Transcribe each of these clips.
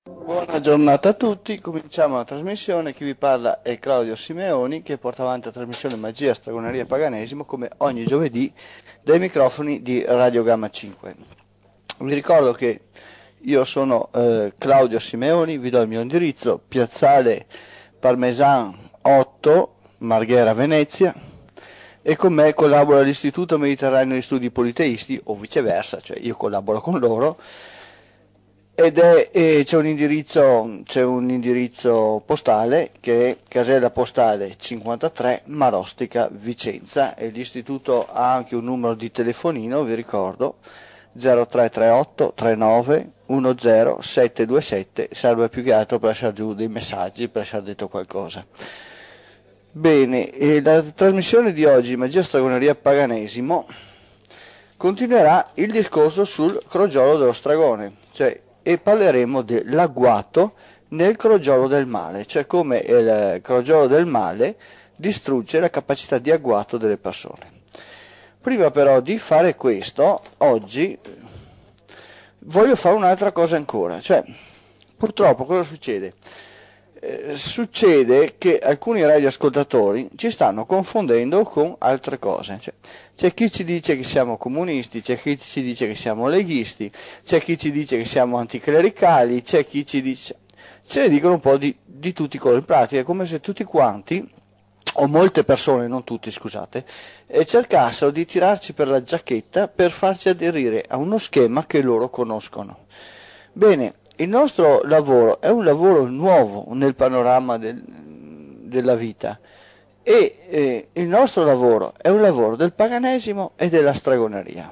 Buona giornata a tutti, cominciamo la trasmissione. Chi vi parla è Claudio Simeoni, che porta avanti la trasmissione Magia, Stregoneria e Paganesimo come ogni giovedì dai microfoni di Radio Gamma 5. Vi ricordo che io sono Claudio Simeoni, vi do il mio indirizzo: Piazzale Parmesan 8, Marghera, Venezia, e con me collabora l'Istituto Mediterraneo di Studi Politeisti, o viceversa, cioè io collaboro con loro. C'è un indirizzo postale che è casella postale 53 Marostica, Vicenza, e l'istituto ha anche un numero di telefonino, vi ricordo, 0338 39 10 727, serve più che altro per lasciare giù dei messaggi, per lasciare detto qualcosa. Bene, e la trasmissione di oggi, Magia, Stregoneria, Paganesimo, continuerà il discorso sul crogiolo dello stragone, e parleremo dell'agguato nel crogiolo del male, cioè come il crogiolo del male distrugge la capacità di agguato delle persone. Prima però di fare questo, oggi voglio fare un'altra cosa ancora, cioè purtroppo cosa succede? Succede che alcuni radioascoltatori ci stanno confondendo con altre cose, c'è chi ci dice che siamo comunisti, c'è chi ci dice che siamo leghisti, c'è chi ci dice che siamo anticlericali, c'è chi ci dice, ce ne dicono un po' di tutti i colori. In pratica è come se tutti quanti, o molte persone, non tutti scusate, cercassero di tirarci per la giacchetta per farci aderire a uno schema che loro conoscono. Bene, il nostro lavoro è un lavoro nuovo nel panorama della vita, e il nostro lavoro è un lavoro del paganesimo e della stregoneria.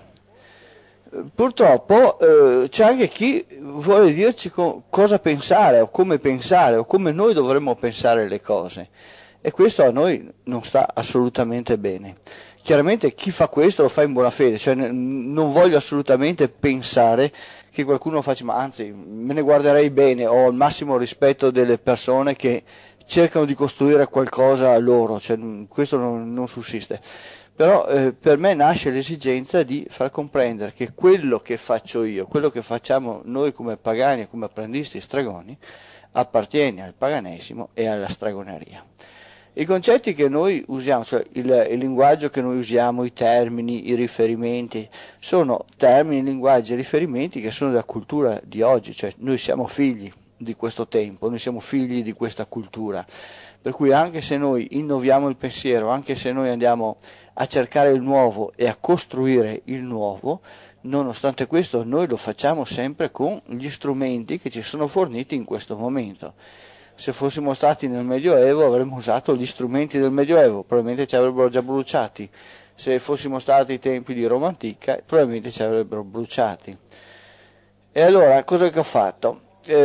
Purtroppo c'è anche chi vuole dirci cosa pensare o come noi dovremmo pensare le cose, e questo a noi non sta assolutamente bene. Chiaramente chi fa questo lo fa in buona fede, cioè non voglio assolutamente pensare che qualcuno faccia, ma anzi me ne guarderei bene, ho il massimo rispetto delle persone che cercano di costruire qualcosa a loro, cioè, questo non sussiste. Però per me nasce l'esigenza di far comprendere che quello che faccio io, quello che facciamo noi come pagani e come apprendisti stregoni, appartiene al paganesimo e alla stregoneria. I concetti che noi usiamo, cioè il linguaggio che noi usiamo, i termini, i riferimenti, sono termini, linguaggi e riferimenti che sono della cultura di oggi, cioè noi siamo figli di questo tempo, noi siamo figli di questa cultura, per cui anche se noi innoviamo il pensiero, anche se noi andiamo a cercare il nuovo e a costruire il nuovo, nonostante questo noi lo facciamo sempre con gli strumenti che ci sono forniti in questo momento. Se fossimo stati nel Medioevo avremmo usato gli strumenti del Medioevo, probabilmente ci avrebbero già bruciati. Se fossimo stati ai tempi di Roma antica, probabilmente ci avrebbero bruciati. E allora, cosa che ho fatto?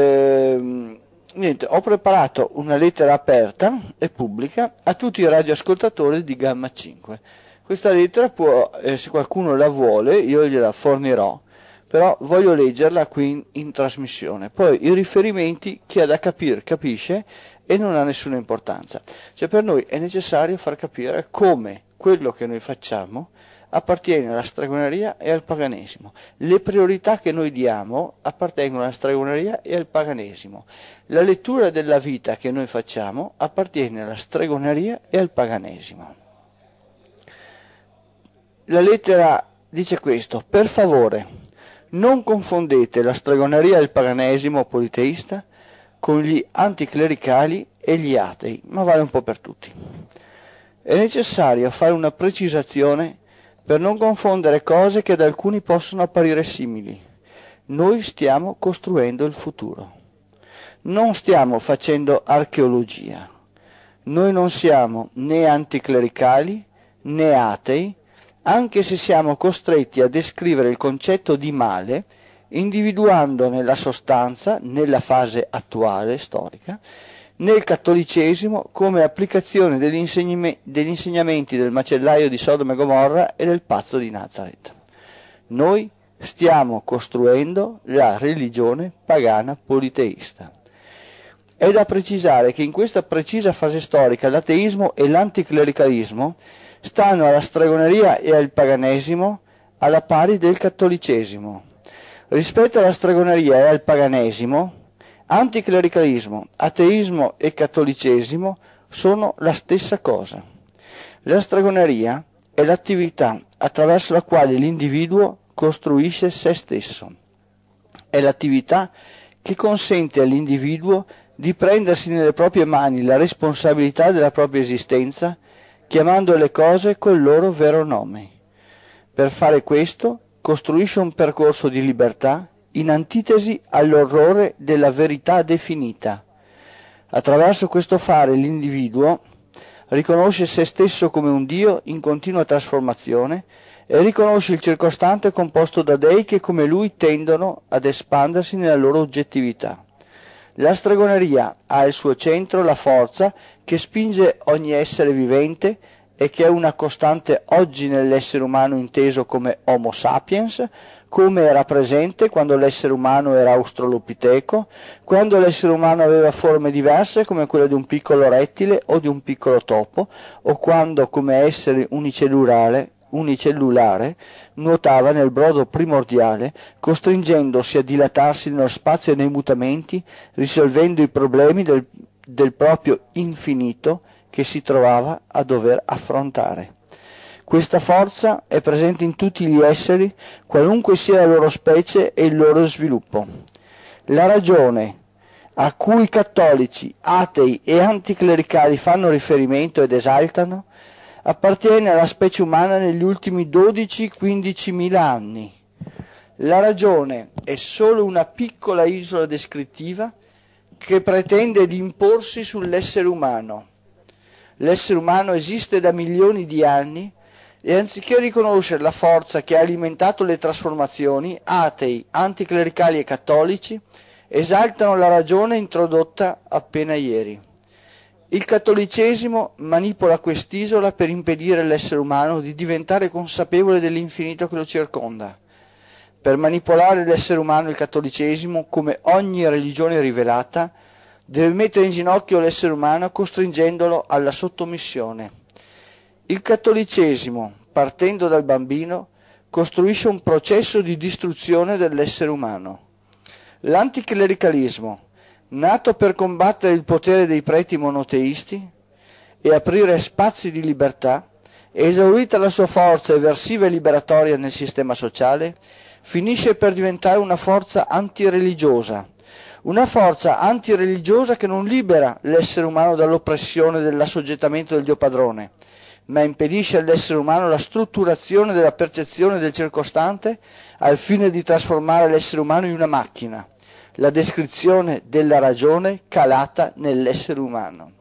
Niente, ho preparato una lettera aperta e pubblica a tutti i radioascoltatori di Gamma 5. Questa lettera può, se qualcuno la vuole, io gliela fornirò, però voglio leggerla qui in trasmissione. Poi i riferimenti, chi ha da capire capisce, e non ha nessuna importanza. Cioè per noi è necessario far capire come quello che noi facciamo appartiene alla stregoneria e al paganesimo. Le priorità che noi diamo appartengono alla stregoneria e al paganesimo. La lettura della vita che noi facciamo appartiene alla stregoneria e al paganesimo. La lettera dice questo: per favore, non confondete la stregoneria e il paganesimo politeista con gli anticlericali e gli atei, ma vale un po' per tutti. È necessario fare una precisazione per non confondere cose che ad alcuni possono apparire simili. Noi stiamo costruendo il futuro. Non stiamo facendo archeologia. Noi non siamo né anticlericali né atei, anche se siamo costretti a descrivere il concetto di male individuandone la sostanza nella fase attuale storica nel cattolicesimo come applicazione degli insegnamenti del macellaio di Sodoma e Gomorra e del pazzo di Nazareth. Noi stiamo costruendo la religione pagana politeista. È da precisare che in questa precisa fase storica l'ateismo e l'anticlericalismo stanno alla stregoneria e al paganesimo alla pari del cattolicesimo. Rispetto alla stregoneria e al paganesimo, Anticlericalismo, ateismo e cattolicesimo sono la stessa cosa. La stregoneria è l'attività attraverso la quale l'individuo costruisce se stesso. È l'attività che consente all'individuo di prendersi nelle proprie mani la responsabilità della propria esistenza, chiamando le cose col loro vero nome. Per fare questo costruisce un percorso di libertà in antitesi all'orrore della verità definita. Attraverso questo fare l'individuo riconosce se stesso come un Dio in continua trasformazione e riconosce il circostante composto da dei che come lui tendono ad espandersi nella loro oggettività. La stregoneria ha al suo centro la forza che spinge ogni essere vivente e che è una costante oggi nell'essere umano inteso come Homo sapiens, come era presente quando l'essere umano era australopiteco, quando l'essere umano aveva forme diverse come quella di un piccolo rettile o di un piccolo topo, o quando come essere unicellulare nuotava nel brodo primordiale, costringendosi a dilatarsi nello spazio e nei mutamenti, risolvendo i problemi del proprio infinito che si trovava a dover affrontare. Questa forza è presente in tutti gli esseri, qualunque sia la loro specie e il loro sviluppo. La ragione a cui cattolici, atei e anticlericali fanno riferimento ed esaltano appartiene alla specie umana negli ultimi 12-15 mila anni. La ragione è solo una piccola isola descrittiva che pretende di imporsi sull'essere umano. L'essere umano esiste da milioni di anni e anziché riconoscere la forza che ha alimentato le trasformazioni, atei, anticlericali e cattolici esaltano la ragione introdotta appena ieri. Il cattolicesimo manipola quest'isola per impedire all'essere umano di diventare consapevole dell'infinito che lo circonda. Per manipolare l'essere umano il cattolicesimo, come ogni religione rivelata, deve mettere in ginocchio l'essere umano costringendolo alla sottomissione. Il cattolicesimo, partendo dal bambino, costruisce un processo di distruzione dell'essere umano. L'anticlericalismo, nato per combattere il potere dei preti monoteisti e aprire spazi di libertà, esaurita la sua forza eversiva e liberatoria nel sistema sociale, finisce per diventare una forza antireligiosa che non libera l'essere umano dall'oppressione dell'assoggettamento del Dio padrone, ma impedisce all'essere umano la strutturazione della percezione del circostante al fine di trasformare l'essere umano in una macchina, la descrizione della ragione calata nell'essere umano.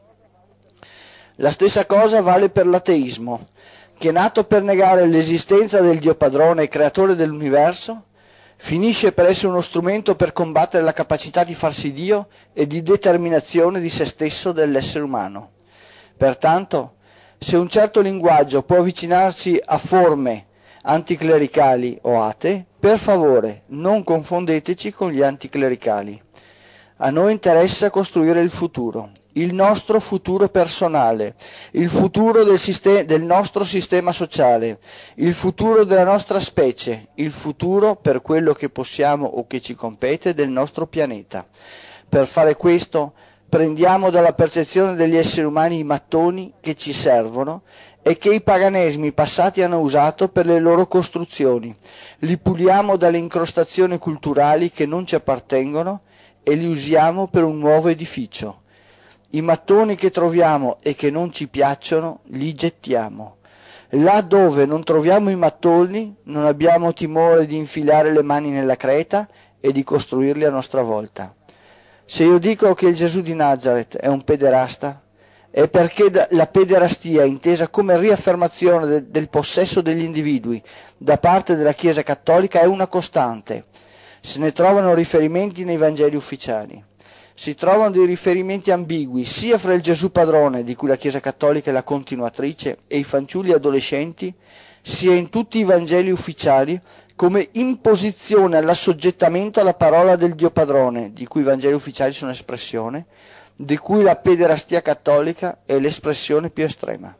La stessa cosa vale per l'ateismo, che nato per negare l'esistenza del Dio padrone e creatore dell'universo, finisce per essere uno strumento per combattere la capacità di farsi Dio e di determinazione di se stesso dell'essere umano. Pertanto, se un certo linguaggio può avvicinarsi a forme anticlericali o atee, per favore non confondeteci con gli anticlericali. A noi interessa costruire il futuro, il nostro futuro personale, il futuro del nostro sistema sociale, il futuro della nostra specie, il futuro, per quello che possiamo o che ci compete, del nostro pianeta. Per fare questo prendiamo dalla percezione degli esseri umani i mattoni che ci servono e che i paganesimi passati hanno usato per le loro costruzioni, li puliamo dalle incrostazioni culturali che non ci appartengono e li usiamo per un nuovo edificio. I mattoni che troviamo e che non ci piacciono li gettiamo. Là dove non troviamo i mattoni non abbiamo timore di infilare le mani nella creta e di costruirli a nostra volta. Se io dico che il Gesù di Nazareth è un pederasta, è perché la pederastia, intesa come riaffermazione del possesso degli individui da parte della Chiesa Cattolica, è una costante. Se ne trovano riferimenti nei Vangeli ufficiali. Si trovano dei riferimenti ambigui sia fra il Gesù padrone, di cui la Chiesa Cattolica è la continuatrice, e i fanciulli adolescenti, sia in tutti i Vangeli ufficiali come imposizione all'assoggettamento alla parola del Dio padrone, di cui i Vangeli ufficiali sono espressione, di cui la pederastia cattolica è l'espressione più estrema.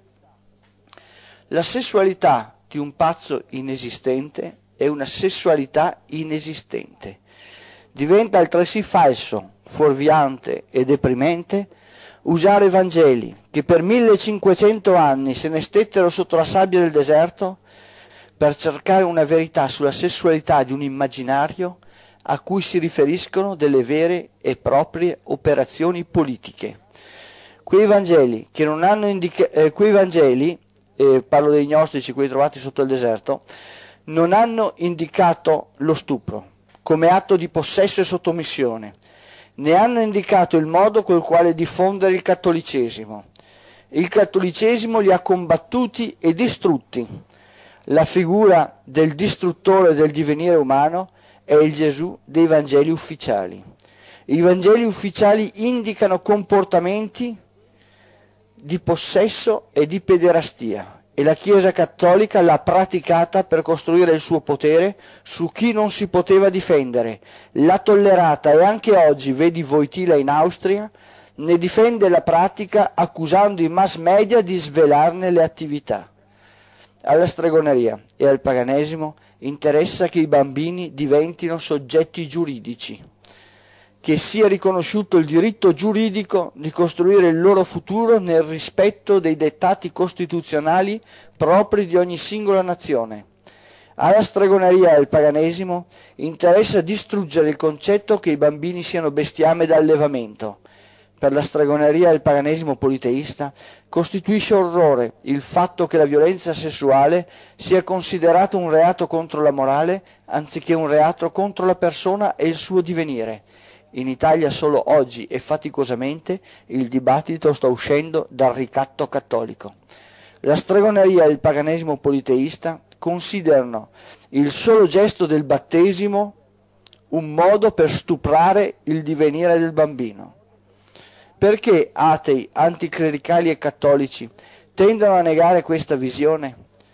La sessualità di un pazzo inesistente è una sessualità inesistente. Diventa altresì falso, fuorviante e deprimente, usare Vangeli che per 1500 anni se ne stettero sotto la sabbia del deserto per cercare una verità sulla sessualità di un immaginario a cui si riferiscono delle vere e proprie operazioni politiche. Quei Vangeli che non hanno parlo dei gnostici, quelli trovati sotto il deserto, non hanno indicato lo stupro come atto di possesso e sottomissione, ne hanno indicato il modo col quale diffondere il cattolicesimo. Il cattolicesimo li ha combattuti e distrutti. La figura del distruttore del divenire umano è il Gesù dei Vangeli ufficiali. I Vangeli ufficiali indicano comportamenti di possesso e di pederastia e la Chiesa cattolica l'ha praticata per costruire il suo potere su chi non si poteva difendere, l'ha tollerata e anche oggi, vedi Wojtyla in Austria, ne difende la pratica accusando i mass media di svelarne le attività. Alla stregoneria e al paganesimo interessa che i bambini diventino soggetti giuridici, che sia riconosciuto il diritto giuridico di costruire il loro futuro nel rispetto dei dettati costituzionali propri di ogni singola nazione. Alla stregoneria e al paganesimo interessa distruggere il concetto che i bambini siano bestiame da allevamento. Per la stregoneria e il paganesimo politeista costituisce orrore il fatto che la violenza sessuale sia considerata un reato contro la morale anziché un reato contro la persona e il suo divenire. In Italia solo oggi e faticosamente il dibattito sta uscendo dal ricatto cattolico. La stregoneria e il paganesimo politeista considerano il solo gesto del battesimo un modo per stuprare il divenire del bambino. Perché atei, anticlericali e cattolici tendono a negare questa visione?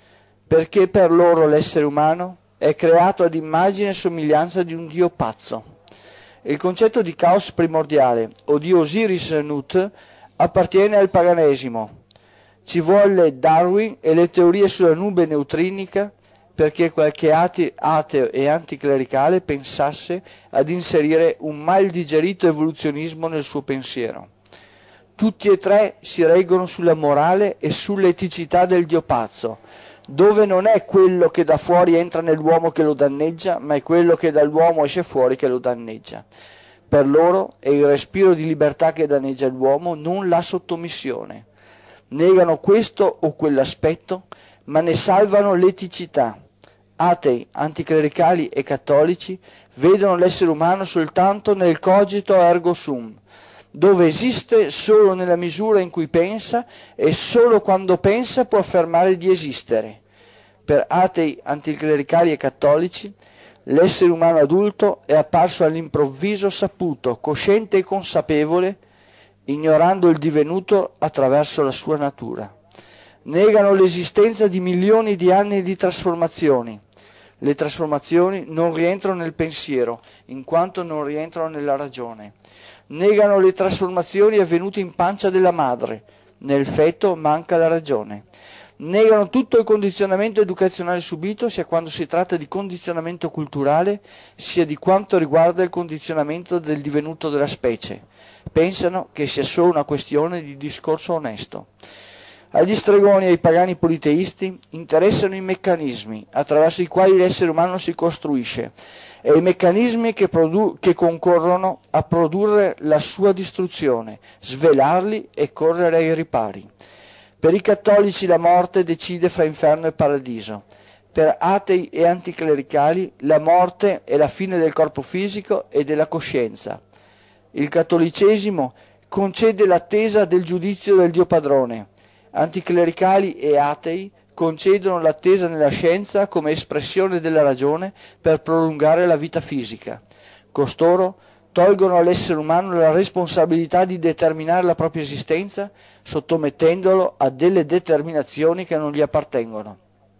Perché per loro l'essere umano è creato ad immagine e somiglianza di un dio pazzo. Il concetto di caos primordiale o di Osiris-Nut appartiene al paganesimo. Ci volle Darwin e le teorie sulla nube neutrinica perché qualche ateo e anticlericale pensasse ad inserire un mal digerito evoluzionismo nel suo pensiero. Tutti e tre si reggono sulla morale e sull'eticità del dio pazzo, dove non è quello che da fuori entra nell'uomo che lo danneggia, ma è quello che dall'uomo esce fuori che lo danneggia. Per loro è il respiro di libertà che danneggia l'uomo, non la sottomissione. Negano questo o quell'aspetto, ma ne salvano l'eticità. Atei, anticlericali e cattolici vedono l'essere umano soltanto nel cogito ergo sum, dove esiste solo nella misura in cui pensa e solo quando pensa può affermare di esistere. Per atei, anticlericali e cattolici, l'essere umano adulto è apparso all'improvviso saputo, cosciente e consapevole, ignorando il divenuto attraverso la sua natura. Negano l'esistenza di milioni di anni di trasformazioni. Le trasformazioni non rientrano nel pensiero, in quanto non rientrano nella ragione. Negano le trasformazioni avvenute in pancia della madre, nel feto manca la ragione. Negano tutto il condizionamento educazionale subito, sia quando si tratta di condizionamento culturale, sia di quanto riguarda il condizionamento del divenuto della specie. Pensano che sia solo una questione di discorso onesto. Agli stregoni e ai pagani politeisti interessano i meccanismi attraverso i quali l'essere umano si costruisce e i meccanismi che concorrono a produrre la sua distruzione, svelarli e correre ai ripari. Per i cattolici la morte decide fra inferno e paradiso. Per atei e anticlericali la morte è la fine del corpo fisico e della coscienza. Il cattolicesimo concede l'attesa del giudizio del Dio padrone. Anticlericali e atei concedono l'attesa nella scienza come espressione della ragione per prolungare la vita fisica. Costoro tolgono all'essere umano la responsabilità di determinare la propria esistenza, sottomettendolo a delle determinazioni che non gli appartengono.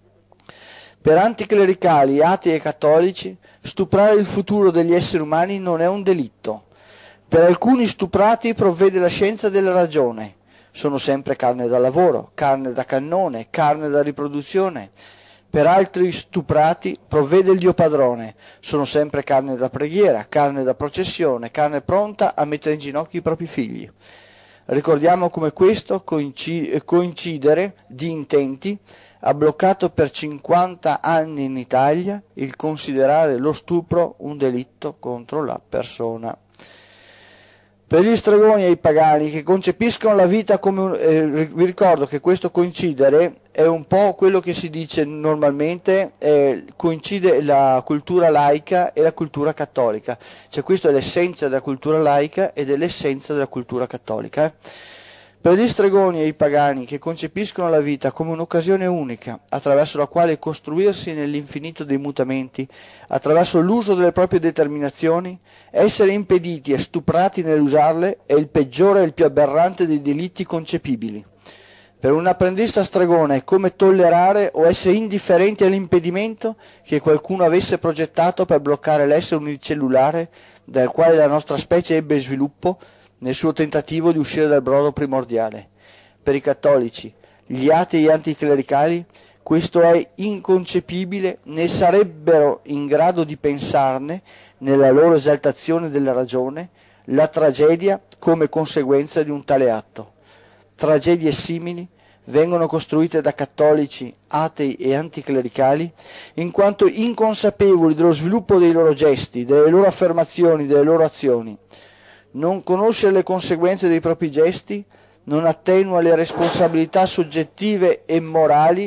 Per anticlericali, atei e cattolici, stuprare il futuro degli esseri umani non è un delitto. Per alcuni stuprati provvede la scienza della ragione. Sono sempre carne da lavoro, carne da cannone, carne da riproduzione. per altri stuprati provvede il Dio padrone, sono sempre carne da preghiera, carne da processione, carne pronta a mettere in ginocchio i propri figli. Ricordiamo come questo coincidere di intenti ha bloccato per 50 anni in Italia il considerare lo stupro un delitto contro la persona. Per gli stregoni e i pagani che concepiscono la vita come vi ricordo che questo coincidere è un po' quello che si dice normalmente, coincide la cultura laica e la cultura cattolica, cioè questa è l'essenza della cultura laica ed è l'essenza della cultura cattolica. Per gli stregoni e i pagani che concepiscono la vita come un'occasione unica, attraverso la quale costruirsi nell'infinito dei mutamenti, attraverso l'uso delle proprie determinazioni, essere impediti e stuprati nell'usarle è il peggiore e il più aberrante dei delitti concepibili. Per un apprendista stregone è come tollerare o essere indifferenti all'impedimento che qualcuno avesse progettato per bloccare l'essere unicellulare dal quale la nostra specie ebbe sviluppo nel suo tentativo di uscire dal brodo primordiale. Per i cattolici, gli atei e anticlericali, questo è inconcepibile, né sarebbero in grado di pensarne, nella loro esaltazione della ragione, la tragedia come conseguenza di un tale atto. Tragedie simili vengono costruite da cattolici, atei e anticlericali, in quanto inconsapevoli dello sviluppo dei loro gesti, delle loro affermazioni, delle loro azioni. Non conoscere le conseguenze dei propri gesti non attenua le responsabilità soggettive e morali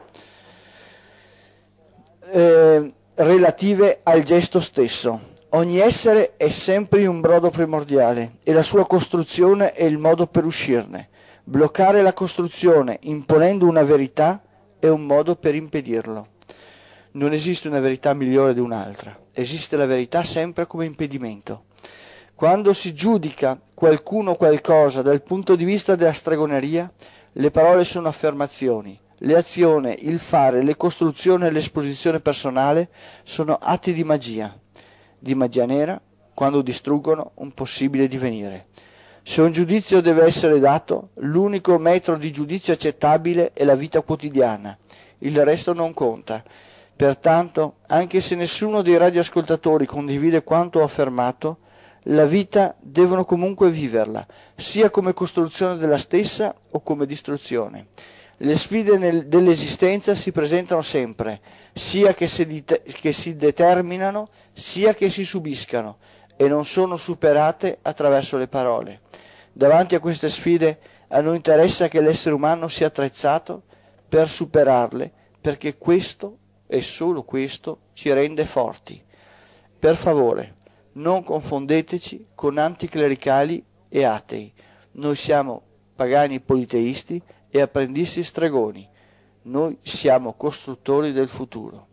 relative al gesto stesso. Ogni essere è sempre in un brodo primordiale e la sua costruzione è il modo per uscirne. Bloccare la costruzione imponendo una verità è un modo per impedirlo. Non esiste una verità migliore di un'altra, esiste la verità sempre come impedimento. Quando si giudica qualcuno o qualcosa dal punto di vista della stregoneria, le parole sono affermazioni, le azioni, il fare, le costruzioni e l'esposizione personale sono atti di magia nera, quando distruggono un possibile divenire. Se un giudizio deve essere dato, l'unico metro di giudizio accettabile è la vita quotidiana, il resto non conta. Pertanto, anche se nessuno dei radioascoltatori condivide quanto ho affermato, la vita devono comunque viverla, sia come costruzione della stessa o come distruzione. Le sfide dell'esistenza si presentano sempre, sia che si determinano, sia che si subiscano, e non sono superate attraverso le parole. Davanti a queste sfide a noi interessa che l'essere umano sia attrezzato per superarle, perché questo e solo questo ci rende forti. Per favore, non confondeteci con anticlericali e atei. Noi siamo pagani politeisti e apprendisti stregoni. Noi siamo costruttori del futuro.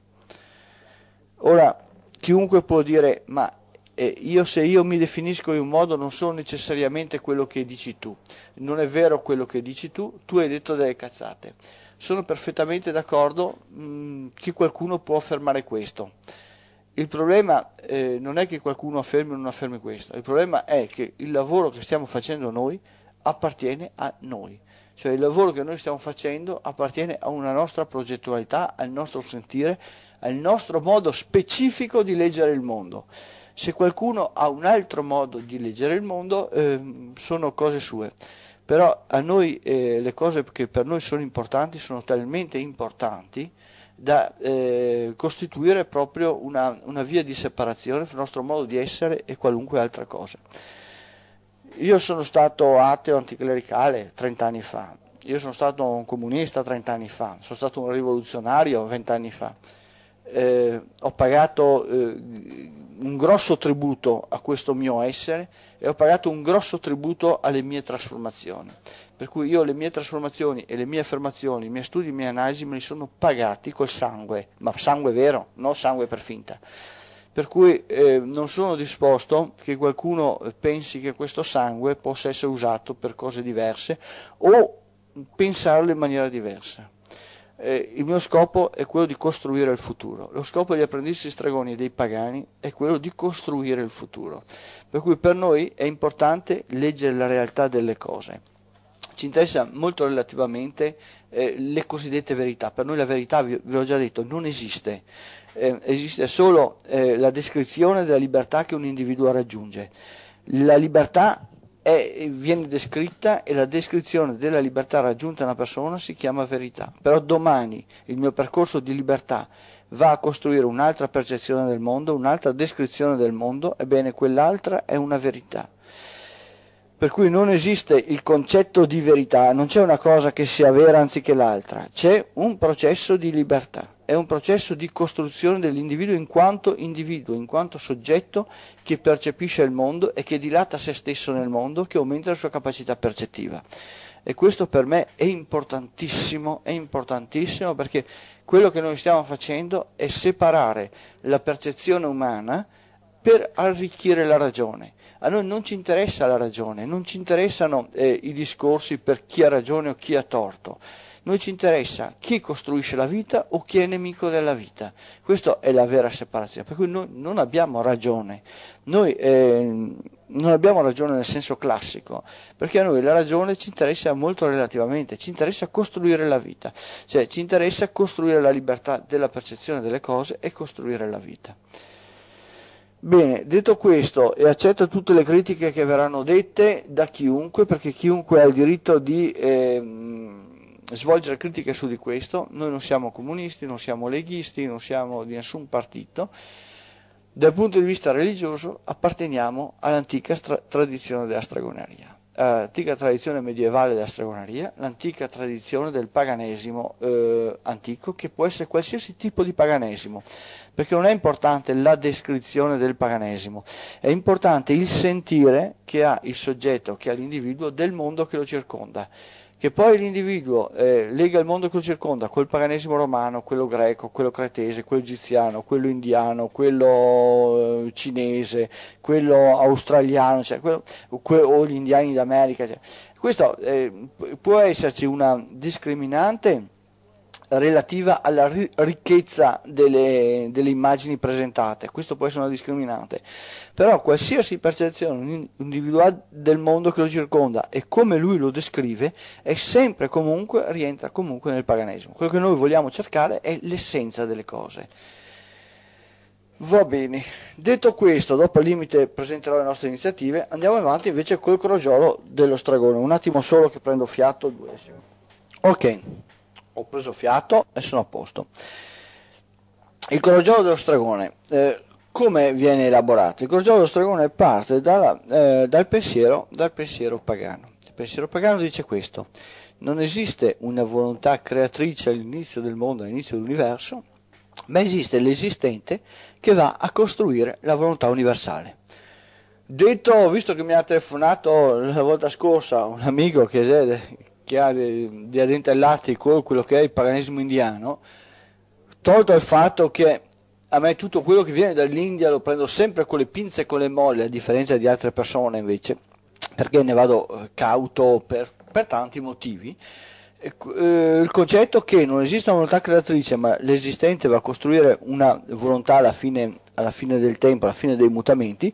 Ora, chiunque può dire, ma se io mi definisco in un modo non sono necessariamente quello che dici tu. Non è vero quello che dici tu hai detto delle cazzate. Sono perfettamente d'accordo che qualcuno può affermare questo. Il problema non è che qualcuno affermi o non affermi questo, il problema è che il lavoro che stiamo facendo noi appartiene a noi. Cioè il lavoro che noi stiamo facendo appartiene a una nostra progettualità, al nostro sentire, al nostro modo specifico di leggere il mondo. Se qualcuno ha un altro modo di leggere il mondo, sono cose sue. Però a noi le cose che per noi sono importanti sono talmente importanti da costituire proprio una via di separazione fra il nostro modo di essere e qualunque altra cosa. Io sono stato ateo anticlericale 30 anni fa, io sono stato un comunista 30 anni fa, sono stato un rivoluzionario 20 anni fa, ho pagato un grosso tributo a questo mio essere e ho pagato un grosso tributo alle mie trasformazioni. Per cui io le mie trasformazioni e le mie affermazioni, i miei studi, le mie analisi me li sono pagati col sangue, ma sangue vero, non sangue per finta. Per cui non sono disposto che qualcuno pensi che questo sangue possa essere usato per cose diverse o pensarlo in maniera diversa. Il mio scopo è quello di costruire il futuro. Lo scopo degli apprendisti stregoni e dei pagani è quello di costruire il futuro. Per cui per noi è importante leggere la realtà delle cose. Ci interessa molto relativamente le cosiddette verità. Per noi la verità, vi ho già detto, non esiste. Esiste solo la descrizione della libertà che un individuo raggiunge. La libertà viene descritta e la descrizione della libertà raggiunta da una persona si chiama verità. Però domani il mio percorso di libertà va a costruire un'altra percezione del mondo, un'altra descrizione del mondo, ebbene quell'altra è una verità. Per cui non esiste il concetto di verità, non c'è una cosa che sia vera anziché l'altra, c'è un processo di libertà, è un processo di costruzione dell'individuo, in quanto soggetto che percepisce il mondo e che dilata se stesso nel mondo, che aumenta la sua capacità percettiva. E questo per me è importantissimo perché quello che noi stiamo facendo è separare la percezione umana per arricchire la ragione. A noi non ci interessa la ragione, non ci interessano i discorsi per chi ha ragione o chi ha torto. Noi ci interessa chi costruisce la vita o chi è nemico della vita. Questa è la vera separazione, per cui noi non abbiamo ragione. Noi non abbiamo ragione nel senso classico, perché a noi la ragione ci interessa molto relativamente, ci interessa costruire la vita, cioè ci interessa costruire la libertà della percezione delle cose e costruire la vita. Bene, detto questo, e accetto tutte le critiche che verranno dette da chiunque, perché chiunque ha il diritto di svolgere critiche su di questo. Noi non siamo comunisti, non siamo leghisti, non siamo di nessun partito. Dal punto di vista religioso apparteniamo all'antica tradizione della stregoneria, l'antica tradizione medievale della stregoneria, l'antica tradizione del paganesimo antico, che può essere qualsiasi tipo di paganesimo, perché non è importante la descrizione del paganesimo, è importante il sentire che ha il soggetto, che ha l'individuo del mondo che lo circonda. Che poi l'individuo lega il mondo che lo circonda col paganesimo romano, quello greco, quello cretese, quello egiziano, quello indiano, quello cinese, quello australiano, cioè o gli indiani d'America. Cioè. Questo può esserci una discriminante relativa alla ricchezza delle immagini presentate, questo può essere una discriminante, però qualsiasi percezione individuale del mondo che lo circonda e come lui lo descrive è sempre rientra comunque nel paganesimo. Quello che noi vogliamo cercare è l'essenza delle cose. Va bene, detto questo, dopo il limite presenterò le nostre iniziative, andiamo avanti invece col crogiolo dello stragone. Un attimo solo che prendo fiato, 2 secondi. Ok. Ho preso fiato e sono a posto. Il crogiolo dello stragone, come viene elaborato? Il crogiolo dello stragone parte dal pensiero pagano. Il pensiero pagano dice questo: non esiste una volontà creatrice all'inizio del mondo, all'inizio dell'universo, ma esiste l'esistente che va a costruire la volontà universale. Detto, visto che mi ha telefonato la volta scorsa un amico che ha degli addentellati con quello che è il paganesimo indiano, tolto il fatto che a me tutto quello che viene dall'India lo prendo sempre con le pinze e con le molle, a differenza di altre persone invece, perché ne vado cauto per tanti motivi. Il concetto che non esiste una volontà creatrice, ma l'esistente va a costruire una volontà alla fine del tempo, alla fine dei mutamenti,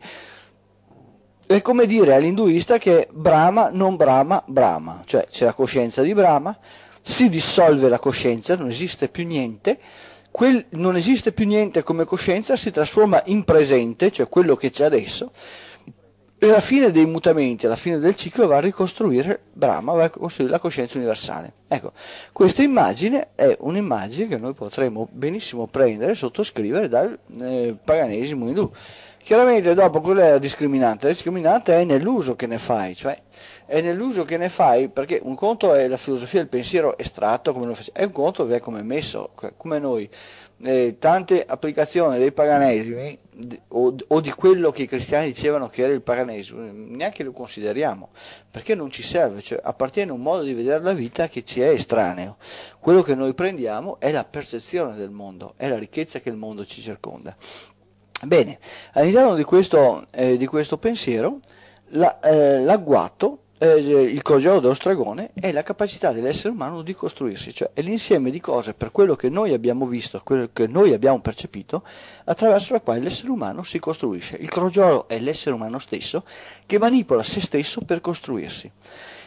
è come dire all'induista che Brahma non Brahma, Brahma, cioè c'è la coscienza di Brahma, si dissolve la coscienza, non esiste più niente, non esiste più niente come coscienza, si trasforma in presente, cioè quello che c'è adesso, e alla fine dei mutamenti, alla fine del ciclo va a ricostruire Brahma, va a costruire la coscienza universale. Ecco, questa immagine è un'immagine che noi potremmo benissimo prendere e sottoscrivere dal paganesimo indù. Chiaramente dopo qual è la discriminante? La discriminante è nell'uso che ne fai, cioè è nell'uso che ne fai, perché un conto è la filosofia del pensiero estratto, come lo facciamo, e un conto è come è messo, come noi. Tante applicazioni dei paganesimi o di quello che i cristiani dicevano che era il paganesimo neanche lo consideriamo, perché non ci serve, cioè appartiene a un modo di vedere la vita che ci è estraneo. Quello che noi prendiamo è la percezione del mondo, è la ricchezza che il mondo ci circonda. Bene, all'interno di questo pensiero l'agguato, il crogiolo dello stragone è la capacità dell'essere umano di costruirsi, cioè è l'insieme di cose per quello che noi abbiamo visto, quello che noi abbiamo percepito, attraverso la quale l'essere umano si costruisce. Il crogiolo è l'essere umano stesso che manipola se stesso per costruirsi.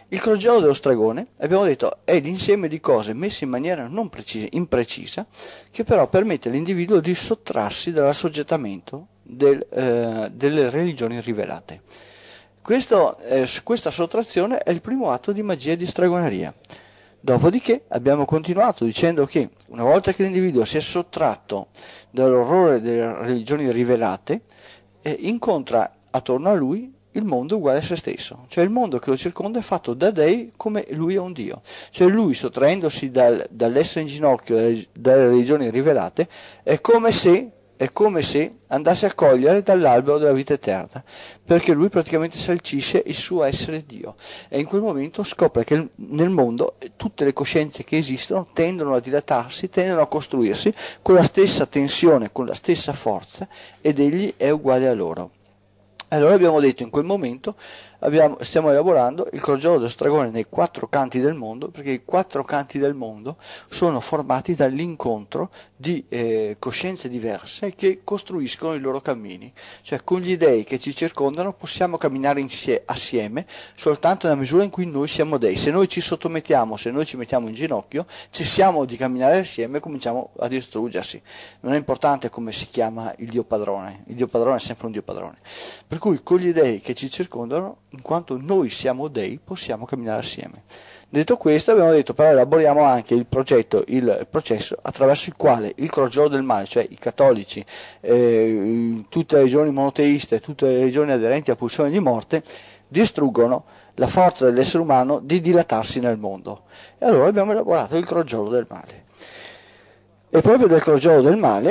Il crogiolo dello stregone, abbiamo detto, è l'insieme di cose messe in maniera non precisa, imprecisa, che però permette all'individuo di sottrarsi dall'assoggettamento delle religioni rivelate. Questa sottrazione è il primo atto di magia e di stregoneria. Dopodiché abbiamo continuato dicendo che una volta che l'individuo si è sottratto dall'orrore delle religioni rivelate, incontra attorno a lui il mondo uguale a se stesso, cioè il mondo che lo circonda è fatto da dei come lui è un dio, cioè lui sottraendosi dall'essere in ginocchio dalle religioni rivelate è come se andasse a cogliere dall'albero della vita eterna, perché lui praticamente salcisce il suo essere Dio e in quel momento scopre che nel mondo tutte le coscienze che esistono tendono a dilatarsi, tendono a costruirsi con la stessa tensione, con la stessa forza, ed egli è uguale a loro. Allora abbiamo detto in quel momento stiamo elaborando il crogiolo dello stregone nei 4 canti del mondo, perché i 4 canti del mondo sono formati dall'incontro di coscienze diverse che costruiscono i loro cammini, cioè con gli dei che ci circondano possiamo camminare assieme soltanto nella misura in cui noi siamo dei. Se noi ci sottomettiamo, se noi ci mettiamo in ginocchio, cessiamo di camminare assieme e cominciamo a distruggersi. Non è importante come si chiama il Dio padrone è sempre un Dio padrone. Per cui con gli dei che ci circondano, in quanto noi siamo dei, possiamo camminare assieme. Detto questo, abbiamo detto, però elaboriamo anche il processo attraverso il quale il crogiolo del male, cioè i cattolici, tutte le religioni monoteiste, tutte le religioni aderenti a pulsione di morte, distruggono la forza dell'essere umano di dilatarsi nel mondo. E allora abbiamo elaborato il crogiolo del male. E proprio del crogiolo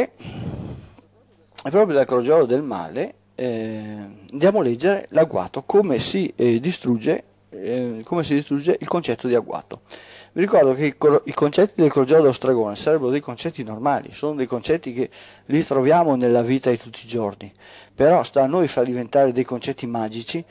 del male andiamo a leggere l'agguato, come si distrugge il concetto di agguato. Vi ricordo che i concetti del crogiolo dello stregone sarebbero dei concetti normali, sono dei concetti che li troviamo nella vita di tutti i giorni, però sta a noi far diventare dei concetti magici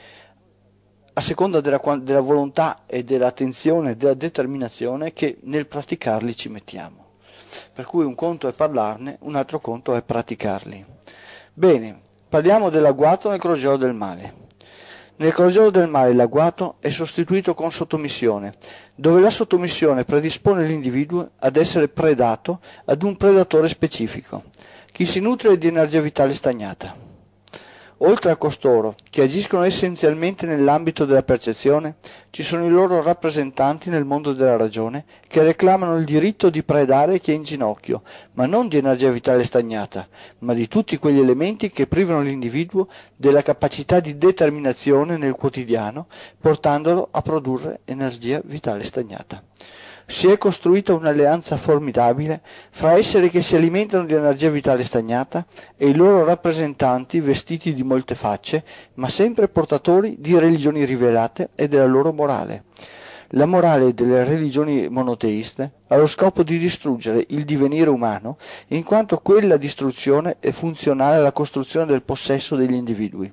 a seconda della volontà e dell'attenzione e della determinazione che nel praticarli ci mettiamo. Per cui un conto è parlarne, un altro conto è praticarli. Bene, parliamo dell'agguato nel crogiolo del male. Nel crogiolo del male l'agguato è sostituito con sottomissione, dove la sottomissione predispone l'individuo ad essere predato ad un predatore specifico, chi si nutre di energia vitale stagnata. Oltre a costoro, che agiscono essenzialmente nell'ambito della percezione, ci sono i loro rappresentanti nel mondo della ragione, che reclamano il diritto di predare chi è in ginocchio, ma non di energia vitale stagnata, ma di tutti quegli elementi che privano l'individuo della capacità di determinazione nel quotidiano, portandolo a produrre energia vitale stagnata. Si è costruita un'alleanza formidabile fra esseri che si alimentano di energia vitale stagnata e i loro rappresentanti vestiti di molte facce, ma sempre portatori di religioni rivelate e della loro morale. La morale delle religioni monoteiste ha lo scopo di distruggere il divenire umano, in quanto quella distruzione è funzionale alla costruzione del possesso degli individui.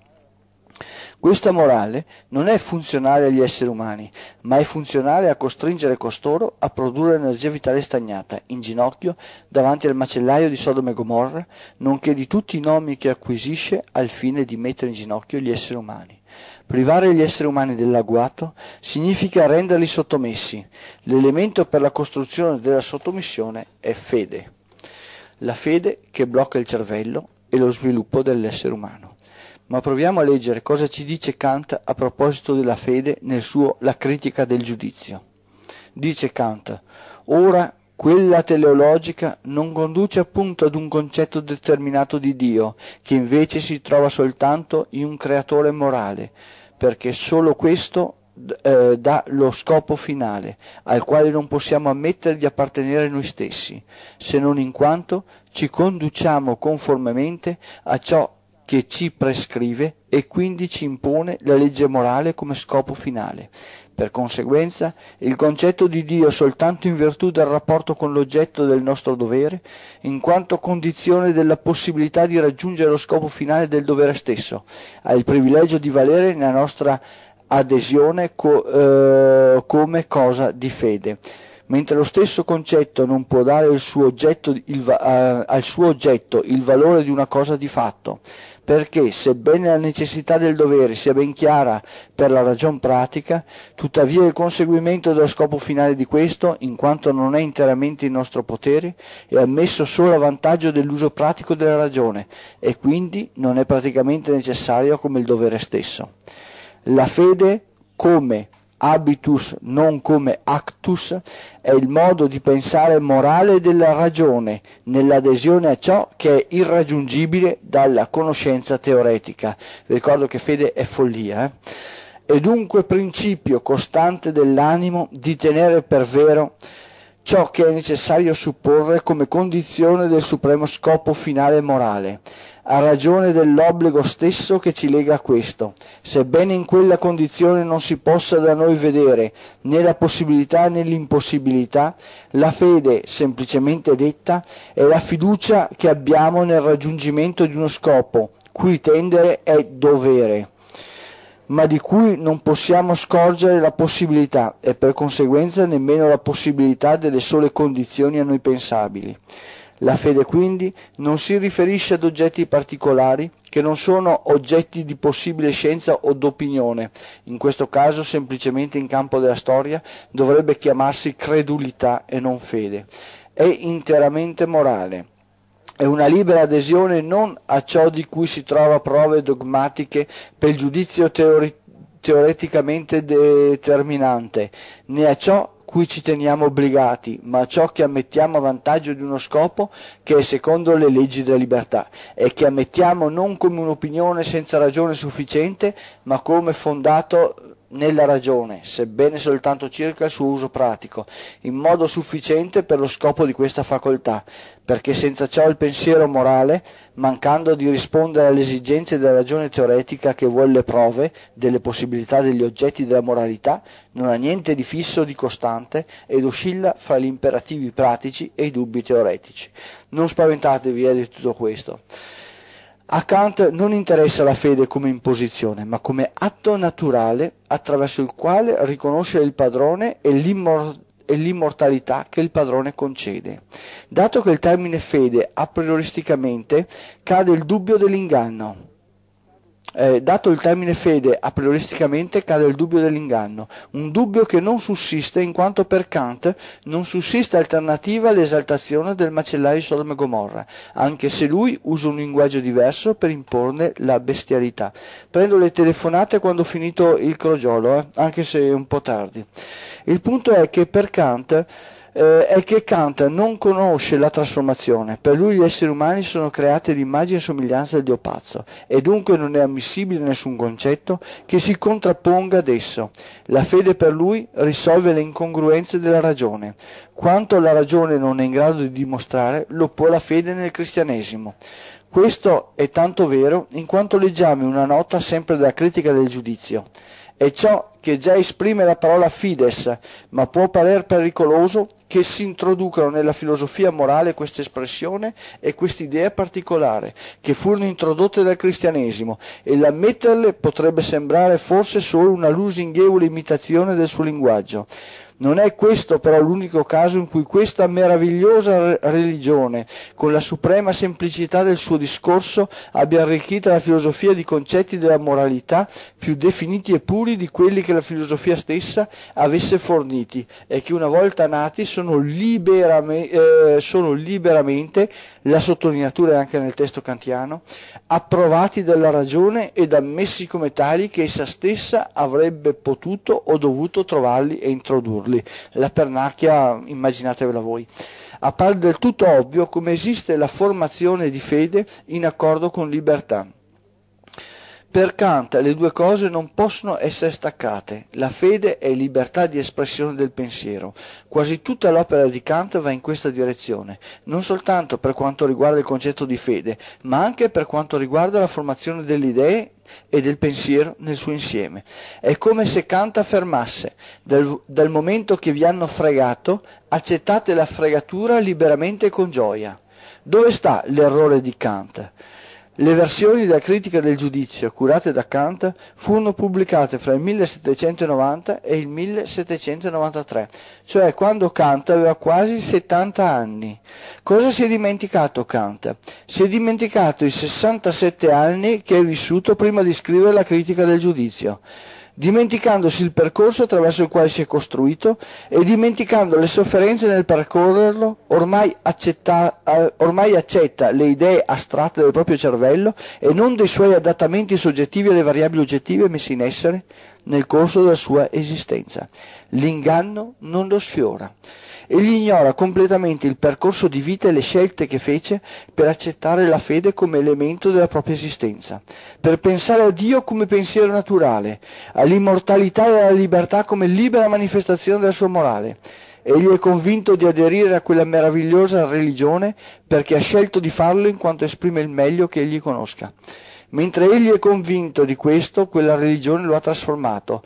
Questa morale non è funzionale agli esseri umani, ma è funzionale a costringere costoro a produrre energia vitale stagnata, in ginocchio, davanti al macellaio di Sodoma e Gomorra, nonché di tutti i nomi che acquisisce al fine di mettere in ginocchio gli esseri umani. Privare gli esseri umani dell'agguato significa renderli sottomessi. L'elemento per la costruzione della sottomissione è fede. La fede che blocca il cervello e lo sviluppo dell'essere umano. Ma proviamo a leggere cosa ci dice Kant a proposito della fede nel suo La critica del giudizio. Dice Kant: ora quella teleologica non conduce appunto ad un concetto determinato di Dio, che invece si trova soltanto in un creatore morale, perché solo questo dà lo scopo finale, al quale non possiamo ammettere di appartenere noi stessi, se non in quanto ci conduciamo conformemente a ciò che ci prescrive e quindi ci impone la legge morale come scopo finale. Per conseguenza, il concetto di Dio soltanto in virtù del rapporto con l'oggetto del nostro dovere, in quanto condizione della possibilità di raggiungere lo scopo finale del dovere stesso, ha il privilegio di valere nella nostra adesione come cosa di fede. Mentre lo stesso concetto non può dare al suo oggetto il valore di una cosa di fatto, perché, sebbene la necessità del dovere sia ben chiara per la ragion pratica, tuttavia il conseguimento dello scopo finale di questo, in quanto non è interamente in nostro potere, è ammesso solo a vantaggio dell'uso pratico della ragione e quindi non è praticamente necessario come il dovere stesso. La fede, come habitus non come actus, è il modo di pensare morale della ragione nell'adesione a ciò che è irraggiungibile dalla conoscenza teoretica. Vi ricordo che fede è follia, È dunque principio costante dell'animo di tenere per vero ciò che è necessario supporre come condizione del supremo scopo finale morale, a ragione dell'obbligo stesso che ci lega a questo, sebbene in quella condizione non si possa da noi vedere né la possibilità né l'impossibilità, la fede, semplicemente detta, è la fiducia che abbiamo nel raggiungimento di uno scopo, cui tendere è dovere, ma di cui non possiamo scorgere la possibilità e per conseguenza nemmeno la possibilità delle sole condizioni a noi pensabili. La fede quindi non si riferisce ad oggetti particolari che non sono oggetti di possibile scienza o d'opinione, in questo caso semplicemente in campo della storia dovrebbe chiamarsi credulità e non fede. È interamente morale. È una libera adesione non a ciò di cui si trova prove dogmatiche per il giudizio teoreticamente determinante, né a ciò cui ci teniamo obbligati, ma a ciò che ammettiamo a vantaggio di uno scopo che è secondo le leggi della libertà e che ammettiamo non come un'opinione senza ragione sufficiente, ma come fondato nella ragione, sebbene soltanto circa il suo uso pratico, in modo sufficiente per lo scopo di questa facoltà, perché senza ciò il pensiero morale, mancando di rispondere alle esigenze della ragione teoretica che vuole le prove delle possibilità degli oggetti della moralità, non ha niente di fisso o di costante ed oscilla fra gli imperativi pratici e i dubbi teoretici. Non spaventatevi di tutto questo. A Kant non interessa la fede come imposizione, ma come atto naturale attraverso il quale riconoscere il padrone e l'immortalità che il padrone concede. Dato che il termine fede a prioristicamente cade il dubbio dell'inganno. Dato il termine fede a prioristicamente cade il dubbio dell'inganno, un dubbio che non sussiste in quanto per Kant non sussiste alternativa all'esaltazione del macellaio di Sodoma e Gomorra, anche se lui usa un linguaggio diverso per imporne la bestialità. Prendo le telefonate quando ho finito il crogiolo, anche se è un po' tardi. Il punto è che per Kant non conosce la trasformazione, per lui gli esseri umani sono creati ad immagine e somiglianza del Dio pazzo e dunque non è ammissibile nessun concetto che si contrapponga ad esso. La fede per lui risolve le incongruenze della ragione. Quanto la ragione non è in grado di dimostrare, lo può la fede nel cristianesimo. Questo è tanto vero in quanto leggiamo una nota sempre della critica del giudizio. È ciò che già esprime la parola fides, ma può parer pericoloso che si introducano nella filosofia morale questa espressione e quest'idea particolare, che furono introdotte dal cristianesimo, e l'ammetterle potrebbe sembrare forse solo una lusinghevole imitazione del suo linguaggio. Non è questo però l'unico caso in cui questa meravigliosa religione, con la suprema semplicità del suo discorso, abbia arricchito la filosofia di concetti della moralità più definiti e puri di quelli che la filosofia stessa avesse forniti, e che una volta nati sono liberamente, la sottolineatura è anche nel testo kantiano, approvati dalla ragione ed ammessi come tali che essa stessa avrebbe potuto o dovuto trovarli e introdurli. La pernacchia, immaginatevela voi. Appare del tutto ovvio come esiste la formazione di fede in accordo con libertà. Per Kant le due cose non possono essere staccate. La fede è libertà di espressione del pensiero. Quasi tutta l'opera di Kant va in questa direzione, non soltanto per quanto riguarda il concetto di fede, ma anche per quanto riguarda la formazione delle idee e del pensiero nel suo insieme. È come se Kant affermasse: dal momento che vi hanno fregato, accettate la fregatura liberamente e con gioia. Dove sta l'errore di Kant? Le versioni della critica del giudizio, curate da Kant, furono pubblicate fra il 1790 e il 1793, cioè quando Kant aveva quasi 70 anni. Cosa si è dimenticato Kant? Si è dimenticato i 67 anni che è vissuto prima di scrivere la critica del giudizio, dimenticandosi il percorso attraverso il quale si è costruito e dimenticando le sofferenze nel percorrerlo, ormai accetta le idee astratte del proprio cervello e non dei suoi adattamenti soggettivi alle variabili oggettive messe in essere nel corso della sua esistenza. L'inganno non lo sfiora. Egli ignora completamente il percorso di vita e le scelte che fece per accettare la fede come elemento della propria esistenza, per pensare a Dio come pensiero naturale, all'immortalità e alla libertà come libera manifestazione della sua morale. Egli è convinto di aderire a quella meravigliosa religione perché ha scelto di farlo in quanto esprime il meglio che egli conosca. Mentre egli è convinto di questo, quella religione lo ha trasformato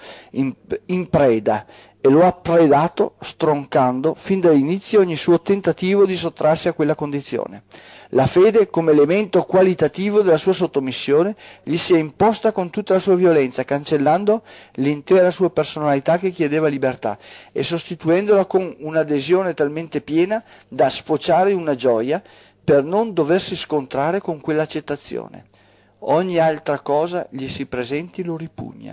in preda e lo ha predato stroncando fin dall'inizio ogni suo tentativo di sottrarsi a quella condizione. La fede, come elemento qualitativo della sua sottomissione, gli si è imposta con tutta la sua violenza, cancellando l'intera sua personalità che chiedeva libertà e sostituendola con un'adesione talmente piena da sfociare in una gioia per non doversi scontrare con quell'accettazione. Ogni altra cosa gli si presenti lo ripugna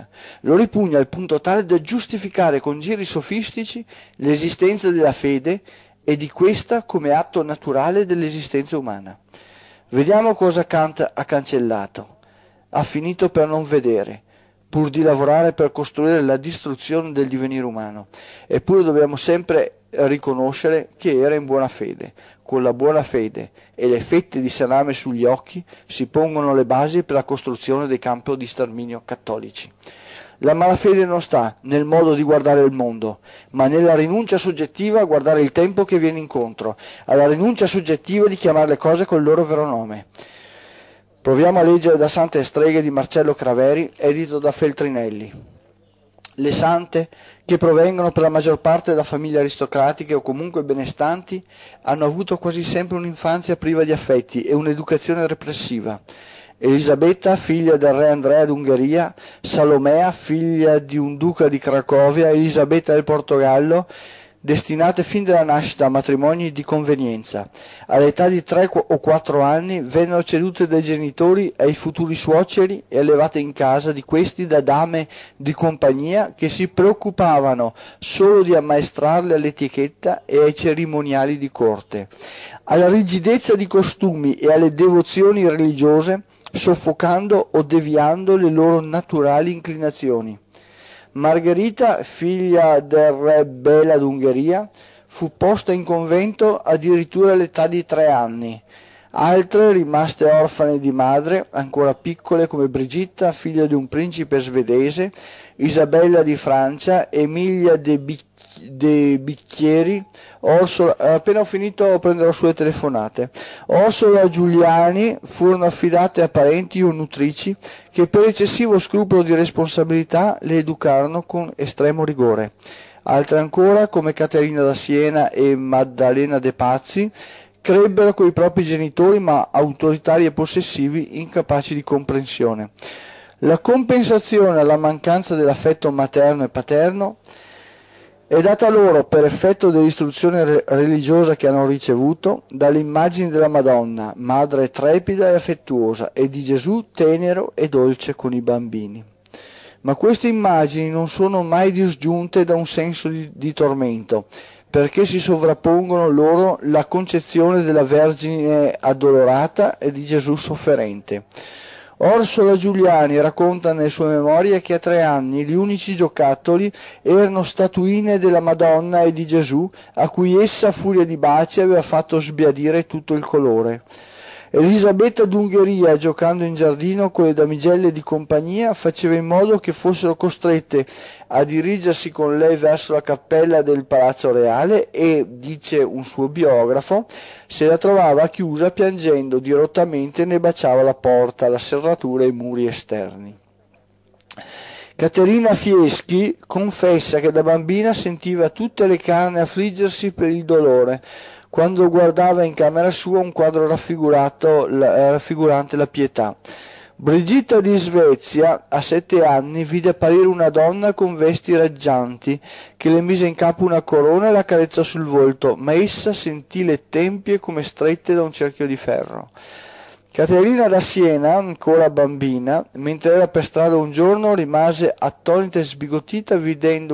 al punto tale da giustificare con giri sofistici l'esistenza della fede e di questa come atto naturale dell'esistenza umana. Vediamo cosa Kant ha cancellato. Ha finito per non vedere, pur di lavorare per costruire la distruzione del divenire umano. Eppure dobbiamo sempre riconoscere che era in buona fede. Con la buona fede e le fette di salame sugli occhi si pongono le basi per la costruzione dei campi di sterminio cattolici. La malafede non sta nel modo di guardare il mondo, ma nella rinuncia soggettiva a guardare il tempo che viene incontro, alla rinuncia soggettiva di chiamare le cose col loro vero nome. Proviamo a leggere da Sante Streghe di Marcello Craveri, edito da Feltrinelli. Le sante, che provengono per la maggior parte da famiglie aristocratiche o comunque benestanti, hanno avuto quasi sempre un'infanzia priva di affetti e un'educazione repressiva. Elisabetta, figlia del re Andrea d'Ungheria, Salomea, figlia di un duca di Cracovia, Elisabetta del Portogallo, destinate fin dalla nascita a matrimoni di convenienza. All'età di 3 o 4 anni vennero cedute dai genitori ai futuri suoceri e allevate in casa di questi da dame di compagnia che si preoccupavano solo di ammaestrarle all'etichetta e ai cerimoniali di corte, alla rigidezza di costumi e alle devozioni religiose, soffocando o deviando le loro naturali inclinazioni. Margherita, figlia del re Bela d'Ungheria, fu posta in convento addirittura all'età di 3 anni. Altre, rimaste orfane di madre, ancora piccole come Brigitta, figlia di un principe svedese, Isabella di Francia, Emilia de Bicchieri, appena ho finito prenderò sulle telefonate. Orsola Giuliani furono affidate a parenti o nutrici che per eccessivo scrupolo di responsabilità le educarono con estremo rigore. Altre ancora, come Caterina da Siena e Maddalena de Pazzi, crebbero coi propri genitori ma autoritari e possessivi, incapaci di comprensione. La compensazione alla mancanza dell'affetto materno e paterno è data loro per effetto dell'istruzione religiosa che hanno ricevuto dalle immagini della Madonna, madre trepida e affettuosa, e di Gesù tenero e dolce con i bambini. Ma queste immagini non sono mai disgiunte da un senso di tormento, perché si sovrappongono loro la concezione della Vergine addolorata e di Gesù sofferente. Orsola Giuliani racconta nelle sue memorie che a 3 anni gli unici giocattoli erano statuine della Madonna e di Gesù, a cui essa a furia di baci aveva fatto sbiadire tutto il colore. Elisabetta d'Ungheria, giocando in giardino con le damigelle di compagnia, faceva in modo che fossero costrette a dirigersi con lei verso la cappella del Palazzo Reale e, dice un suo biografo, se la trovava chiusa piangendo dirottamente ne baciava la porta, la serratura e i muri esterni. Caterina Fieschi confessa che da bambina sentiva tutte le carni affliggersi per il dolore, quando guardava in camera sua un quadro raffigurante la Pietà. Brigitta di Svezia, a 7 anni, vide apparire una donna con vesti raggianti, che le mise in capo una corona e la carezzò sul volto, ma essa sentì le tempie come strette da un cerchio di ferro. Caterina da Siena, ancora bambina, mentre era per strada un giorno, rimase attonita e sbigottita vedendo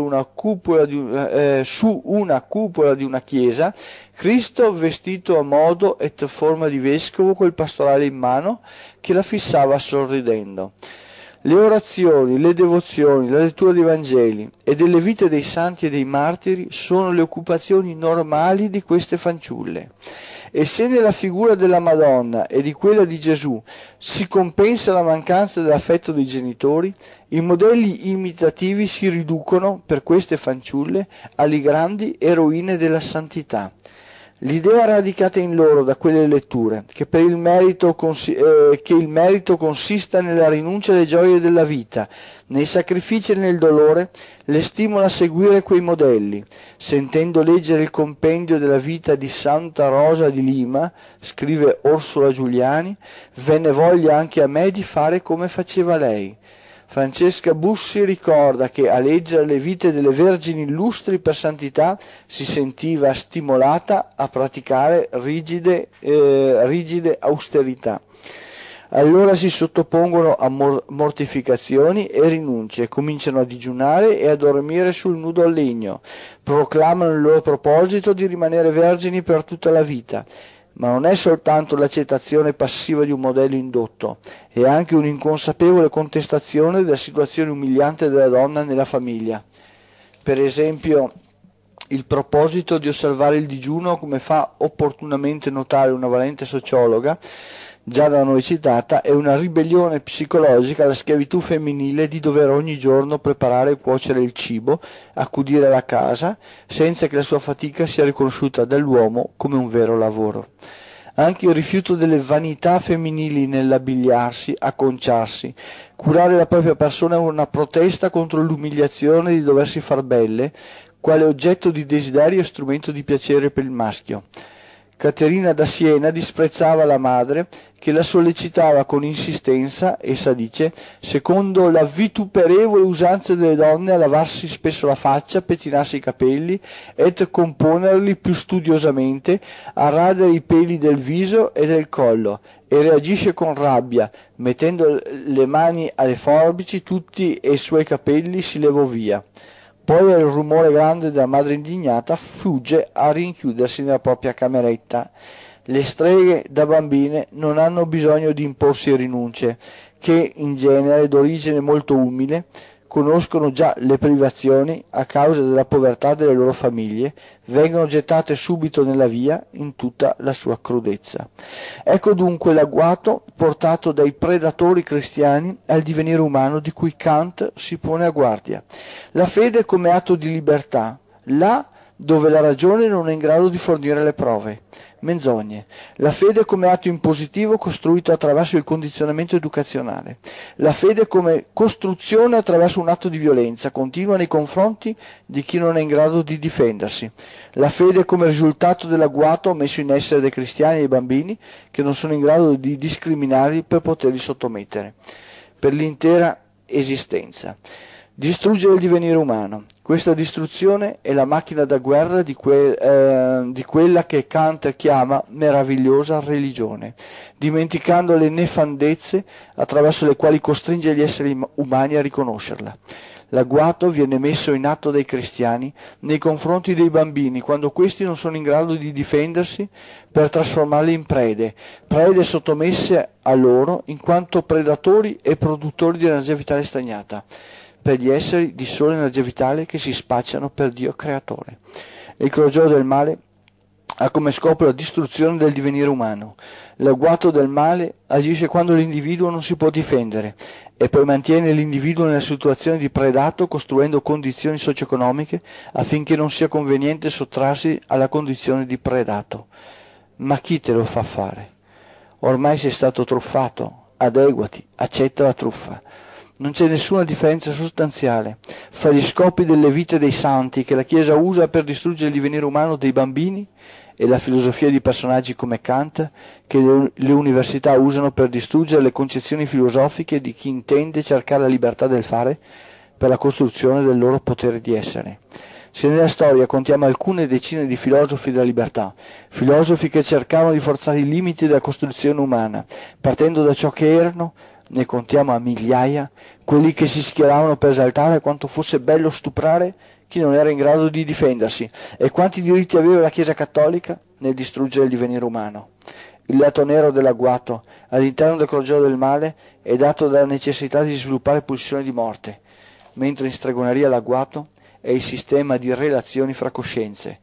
su una cupola di una chiesa Cristo vestito a modo et forma di vescovo col pastorale in mano che la fissava sorridendo. Le orazioni, le devozioni, la lettura dei Vangeli e delle vite dei santi e dei martiri sono le occupazioni normali di queste fanciulle. E se nella figura della Madonna e di quella di Gesù si compensa la mancanza dell'affetto dei genitori, i modelli imitativi si riducono, per queste fanciulle, alle grandi eroine della santità. L'idea radicata in loro da quelle letture, che il merito consista nella rinuncia alle gioie della vita, nei sacrifici e nel dolore, le stimola a seguire quei modelli. Sentendo leggere il compendio della vita di Santa Rosa di Lima, scrive Orsola Giuliani, venne voglia anche a me di fare come faceva lei. Francesca Bussi ricorda che a leggere le vite delle vergini illustri per santità si sentiva stimolata a praticare rigide austerità. Allora si sottopongono a mortificazioni e rinunce, cominciano a digiunare e a dormire sul nudo al legno, proclamano il loro proposito di rimanere vergini per tutta la vita. Ma non è soltanto l'accettazione passiva di un modello indotto, è anche un'inconsapevole contestazione della situazione umiliante della donna nella famiglia. Per esempio, il proposito di osservare il digiuno, come fa opportunamente notare una valente sociologa, già da noi citata, è una ribellione psicologica alla schiavitù femminile di dover ogni giorno preparare e cuocere il cibo, accudire la casa, senza che la sua fatica sia riconosciuta dall'uomo come un vero lavoro. Anche il rifiuto delle vanità femminili nell'abbigliarsi, acconciarsi, curare la propria persona è una protesta contro l'umiliazione di doversi far belle, quale oggetto di desiderio e strumento di piacere per il maschio. Caterina da Siena disprezzava la madre che la sollecitava con insistenza, essa dice, secondo la vituperevole usanza delle donne a lavarsi spesso la faccia, pettinarsi i capelli et componerli più studiosamente, a radere i peli del viso e del collo, e reagisce con rabbia, mettendo le mani alle forbici, tutti i suoi capelli si levò via. Poi al rumore grande della madre indignata fugge a rinchiudersi nella propria cameretta. Le streghe da bambine non hanno bisogno di imporsi rinunce, che in genere d'origine molto umile conoscono già le privazioni a causa della povertà delle loro famiglie, vengono gettate subito nella via in tutta la sua crudezza. Ecco dunque l'agguato portato dai predatori cristiani al divenire umano di cui Kant si pone a guardia. La fede come atto di libertà, là dove la ragione non è in grado di fornire le prove. Menzogne. La fede come atto impositivo costruito attraverso il condizionamento educazionale. La fede come costruzione attraverso un atto di violenza continua nei confronti di chi non è in grado di difendersi. La fede come risultato dell'agguato messo in essere dai cristiani e dai bambini che non sono in grado di discriminarli per poterli sottomettere. Per l'intera esistenza. Distruggere il divenire umano. Questa distruzione è la macchina da guerra di quella che Kant chiama meravigliosa religione, dimenticando le nefandezze attraverso le quali costringe gli esseri umani a riconoscerla. L'agguato viene messo in atto dai cristiani nei confronti dei bambini quando questi non sono in grado di difendersi per trasformarli in prede sottomesse a loro in quanto predatori e produttori di energia vitale stagnata, per gli esseri di sola energia vitale che si spacciano per Dio creatore. Il crogiolo del male ha come scopo la distruzione del divenire umano. L'agguato del male agisce quando l'individuo non si può difendere e poi mantiene l'individuo nella situazione di predato costruendo condizioni socio-economiche affinché non sia conveniente sottrarsi alla condizione di predato. Ma chi te lo fa fare? Ormai sei stato truffato, adeguati, accetta la truffa. Non c'è nessuna differenza sostanziale fra gli scopi delle vite dei santi che la Chiesa usa per distruggere il divenire umano dei bambini e la filosofia di personaggi come Kant che le università usano per distruggere le concezioni filosofiche di chi intende cercare la libertà del fare per la costruzione del loro potere di essere. Se nella storia contiamo alcune decine di filosofi della libertà, filosofi che cercavano di forzare i limiti della costruzione umana, partendo da ciò che erano, ne contiamo a migliaia, quelli che si schieravano per esaltare quanto fosse bello stuprare chi non era in grado di difendersi, e quanti diritti aveva la Chiesa Cattolica nel distruggere il divenire umano. Il lato nero dell'agguato, all'interno del crogio del male, è dato dalla necessità di sviluppare pulsioni di morte, mentre in stregoneria l'agguato è il sistema di relazioni fra coscienze.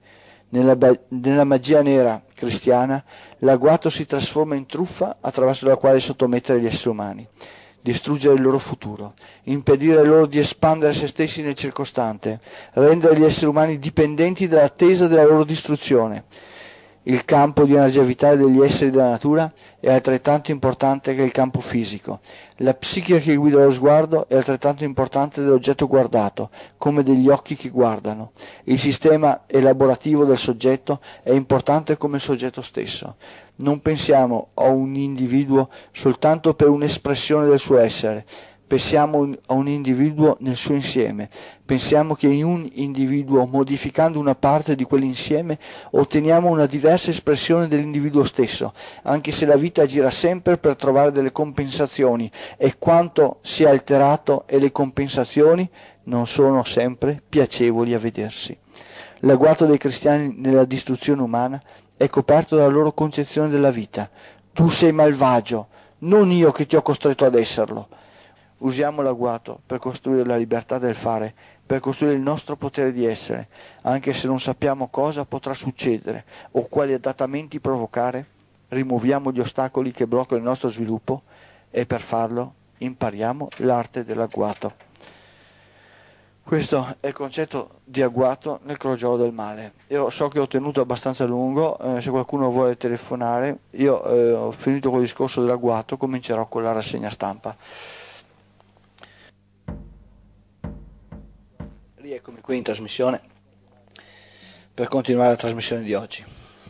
Nella magia nera cristiana, l'agguato si trasforma in truffa attraverso la quale sottomettere gli esseri umani, distruggere il loro futuro, impedire loro di espandere se stessi nel circostante, rendere gli esseri umani dipendenti dall'attesa della loro distruzione. Il campo di energia vitale degli esseri della natura è altrettanto importante che il campo fisico. La psiche che guida lo sguardo è altrettanto importante dell'oggetto guardato, come degli occhi che guardano. Il sistema elaborativo del soggetto è importante come il soggetto stesso. Non pensiamo a un individuo soltanto per un'espressione del suo essere, pensiamo a un individuo nel suo insieme. Pensiamo che in un individuo, modificando una parte di quell'insieme, otteniamo una diversa espressione dell'individuo stesso, anche se la vita gira sempre per trovare delle compensazioni, e quanto si è alterato e le compensazioni non sono sempre piacevoli a vedersi. L'agguato dei cristiani nella distruzione umana è coperto dalla loro concezione della vita. Tu sei malvagio, non io che ti ho costretto ad esserlo. Usiamo l'agguato per costruire la libertà del fare, per costruire il nostro potere di essere, anche se non sappiamo cosa potrà succedere o quali adattamenti provocare. Rimuoviamo gli ostacoli che bloccano il nostro sviluppo e per farlo impariamo l'arte dell'agguato. Questo è il concetto di agguato nel crogiolo del male. Io so che ho tenuto abbastanza lungo, se qualcuno vuole telefonare, io ho finito col discorso dell'agguato, comincerò con la rassegna stampa. Rieccomi qui in trasmissione per continuare la trasmissione di oggi.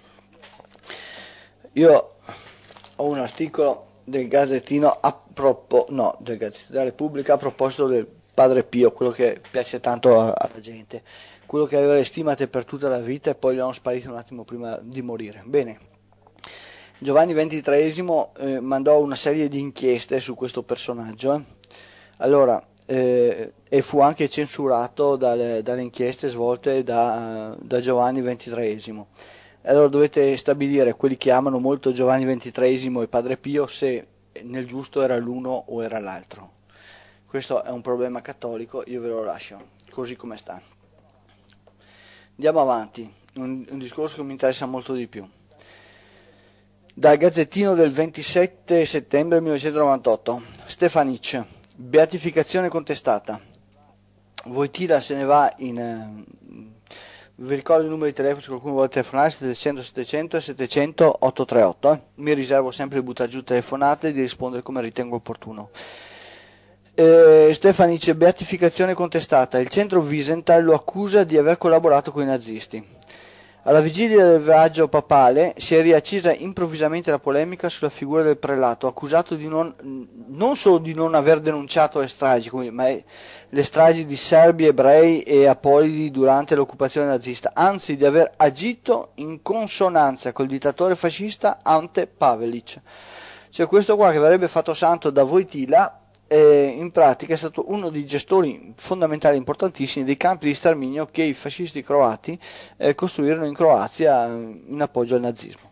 Io ho un articolo del Gazzettino della Repubblica a proposito del Padre Pio, quello che piace tanto alla gente, quello che aveva le stimate per tutta la vita e poi gli hanno sparito un attimo prima di morire. Bene, Giovanni XXIII mandò una serie di inchieste su questo personaggio. Allora, e fu anche censurato dalle inchieste svolte da Giovanni XXIII. Allora dovete stabilire, quelli che amano molto Giovanni XXIII e Padre Pio, se nel giusto era l'uno o era l'altro. Questo è un problema cattolico, io ve lo lascio così come sta. Andiamo avanti, un discorso che mi interessa molto di più. Dal Gazzettino del 27 settembre 1998, Stefanic, beatificazione contestata. Wojtyla se ne va in... vi ricordo i numeri di telefono se qualcuno vuole telefonare, 700 700 e 700 838. Mi riservo sempre di buttare giù telefonate e di rispondere come ritengo opportuno. Stefanic, beatificazione contestata. Il centro Wiesenthal lo accusa di aver collaborato con i nazisti. Alla vigilia del viaggio papale si è riaccesa improvvisamente la polemica sulla figura del prelato, accusato di non solo di non aver denunciato le stragi, ma le stragi di serbi, ebrei e apolidi durante l'occupazione nazista, anzi di aver agito in consonanza col dittatore fascista Ante Pavelic. Cioè questo qua che verrebbe fatto santo da Wojtyla, in pratica è stato uno dei gestori fondamentali importantissimi dei campi di sterminio che i fascisti croati costruirono in Croazia in appoggio al nazismo.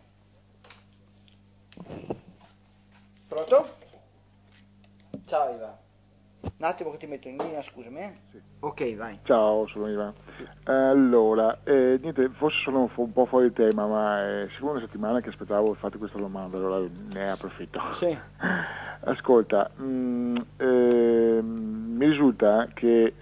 Pronto? Ciao Ivan. Un attimo che ti metto in linea, scusami. Sì. Ok, vai. Ciao, sono Ivan. Allora, niente, forse sono un po' fuori tema, ma è sicuro una settimana che aspettavo fate questa domanda, allora ne approfitto. Sì. Ascolta, mi risulta che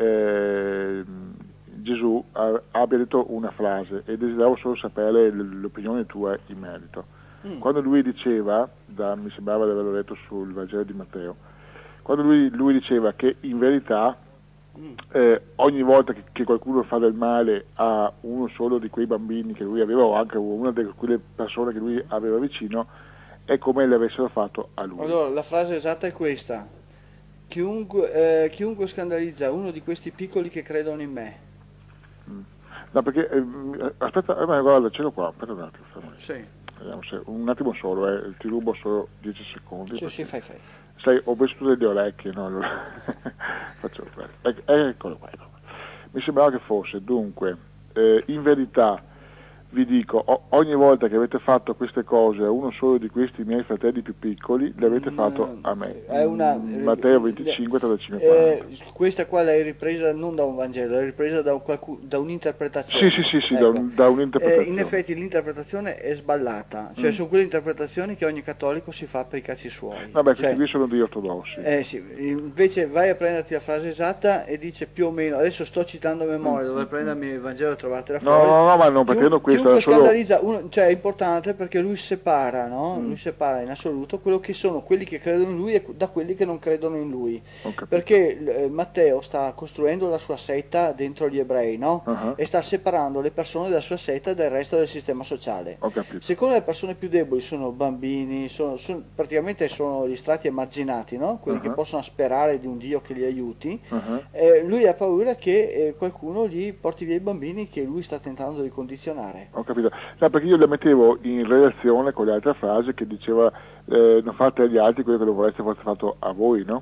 Gesù abbia detto una frase e desideravo solo sapere l'opinione tua in merito. Quando lui diceva, mi sembrava di averlo letto sul Vangelo di Matteo, quando lui diceva che in verità ogni volta che qualcuno fa del male a uno solo di quei bambini che lui aveva o anche una di quelle persone che lui aveva vicino, è come le avessero fatto a lui. Allora, la frase esatta è questa: chiunque scandalizza uno di questi piccoli che credono in me. No, perché aspetta, guarda, ce l'ho qua, aspetta un attimo, Sì. vediamo se, un attimo solo, ti rubo solo 10 secondi. Sì, fai. Sai, ho messo tutte le orecchie, no? Allora faccio eccolo qua. Mi sembrava che fosse, dunque, in verità vi dico, ogni volta che avete fatto queste cose a uno solo di questi miei fratelli più piccoli, le avete fatto a me. È Matteo 25, 35, 40. Questa qua l'hai ripresa non da un Vangelo, l'hai ripresa da un'interpretazione. Sì, Ecco. da un'interpretazione. In effetti l'interpretazione è sballata, cioè sono quelle interpretazioni che ogni cattolico si fa per i cazzi suoi. Vabbè, questi qui sono degli ortodossi. Sì. Invece vai a prenderti la frase esatta e dice più o meno, adesso sto citando a memoria, dovrei prendermi il Vangelo e trovartela fuori. No, ma non pretendo questo. Chiunque scandalizza cioè è importante perché lui separa, no? Lui separa in assoluto quello che sono quelli che credono in lui e da quelli che non credono in lui. Perché Matteo sta costruendo la sua setta dentro gli ebrei, no? E sta separando le persone della sua setta dal resto del sistema sociale. Secondo le persone più deboli sono bambini, praticamente sono gli strati emarginati, no? Quelli che possono sperare di un Dio che li aiuti. Lui ha paura che qualcuno gli porti via i bambini che lui sta tentando di condizionare. Ho capito. No, perché io le mettevo in relazione con l'altra frase che diceva non fate agli altri quello che lo vorreste fosse fatto a voi, no?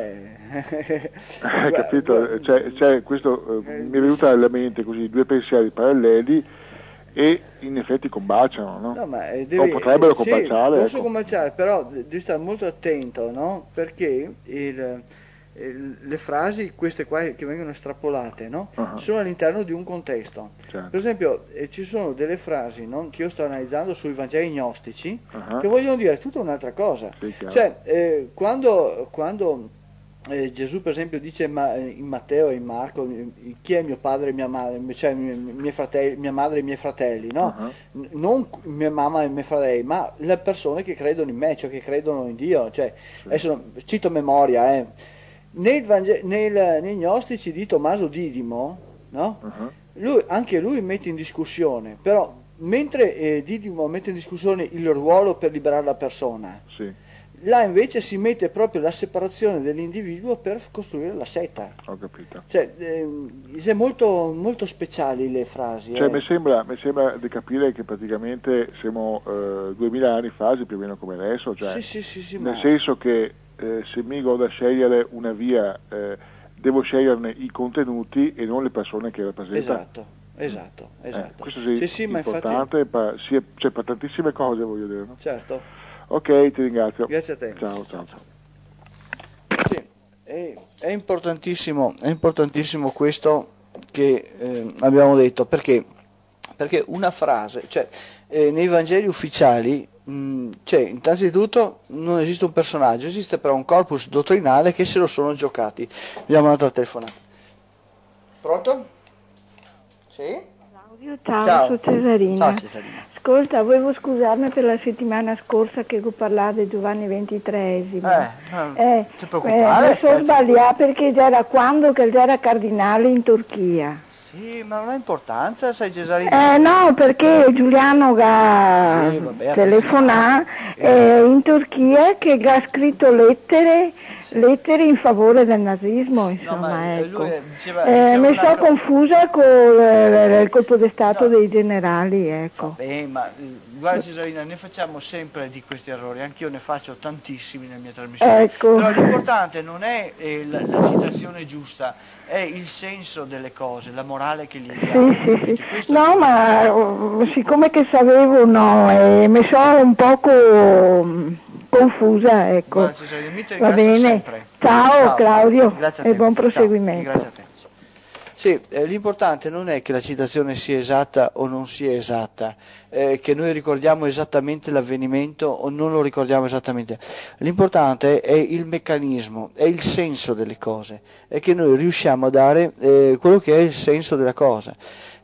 Hai capito? Cioè, questo mi è venuto alla mente così, due pensieri paralleli e in effetti combaciano, no? No, ma o potrebbero combaciare. Sì, possono combaciare, però devi stare molto attento, no? Perché le frasi, queste qua che vengono estrapolate, no? Sono all'interno di un contesto. Certo. Per esempio, ci sono delle frasi, no? Che io sto analizzando sui Vangeli gnostici che vogliono dire tutta un'altra cosa. Sì, cioè, quando Gesù per esempio dice in Matteo e in Marco chi è mio padre e mia madre, cioè mia madre e i miei fratelli, no? Non mia mamma e i miei fratelli, ma le persone che credono in me, cioè che credono in Dio, cioè, adesso cito a memoria, nei gnostici di Tommaso Didimo, no? Anche lui mette in discussione, però mentre Didimo mette in discussione il ruolo per liberare la persona, là invece si mette proprio la separazione dell'individuo per costruire la setta. Ho capito. Cioè, è molto, molto speciali le frasi. Cioè, mi sembra di capire che praticamente siamo 2000 anni fa, più o meno come adesso, cioè, sì, nel senso che se mi do da scegliere una via, devo sceglierne i contenuti e non le persone che rappresentano. Esatto. Questo è importante, infatti... cioè, per tantissime cose, voglio dire, no? Certo. Ok, ti ringrazio. Grazie a te. Ciao. Sì, è importantissimo questo che abbiamo detto, perché una frase, cioè nei Vangeli ufficiali innanzitutto non esiste un personaggio, esiste però un corpus dottrinale che se lo sono giocati. Abbiamo un'altra telefonata. Pronto? Sì? Claudio, ciao. Sono Cesarina. Ciao Cesarina. Ascolta, volevo scusarmi per la settimana scorsa che ho parlato di Giovanni XXIII. Non ti preoccupare. Mi sono sbagliata perché era quando che era cardinale in Turchia. Sì, ma non ha importanza, sai Cesarina. No, perché Giuliano ha telefonato in Turchia che ha scritto lettere in favore del nazismo, insomma, ecco. Mi sono confusa con il colpo di stato dei generali, ecco. Ma guarda Cesarina, ne facciamo sempre di questi errori, anch'io ne faccio tantissimi nelle mie trasmissioni. Ecco. Però l'importante non è la citazione giusta, è il senso delle cose, la morale che gli diamo. Sì. No, ma siccome che sapevo, mi sono un poco confusa, ecco. Guarda, Cesarina, va bene. Sempre. Ciao Claudio te, e buon proseguimento. Grazie a te. Sì, l'importante non è che la citazione sia esatta o non sia esatta, che noi ricordiamo esattamente l'avvenimento o non lo ricordiamo esattamente. L'importante è il meccanismo, è il senso delle cose, è che noi riusciamo a dare quello che è il senso della cosa,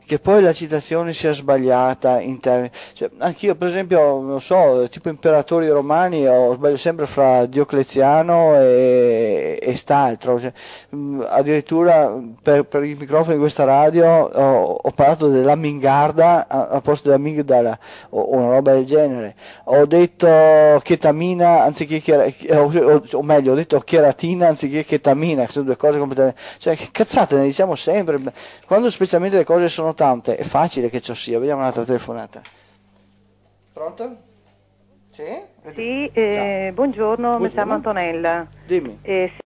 che poi la citazione sia sbagliata in termini, cioè, anch'io per esempio, non so, tipo imperatori romani, sbaglio sempre fra Diocleziano e Staltro, cioè, addirittura per i microfoni di questa radio ho parlato della Mingarda a posto della Migdala o una roba del genere, ho detto chetamina anziché o meglio, ho detto cheratina anziché chetamina, che sono due cose completamente, cioè che cazzate ne diciamo sempre, quando specialmente le cose sono tante, è facile che ciò sia. Vediamo un'altra telefonata. Pronto? Sì? Sì, buongiorno, mi chiamo Antonella. Dimmi.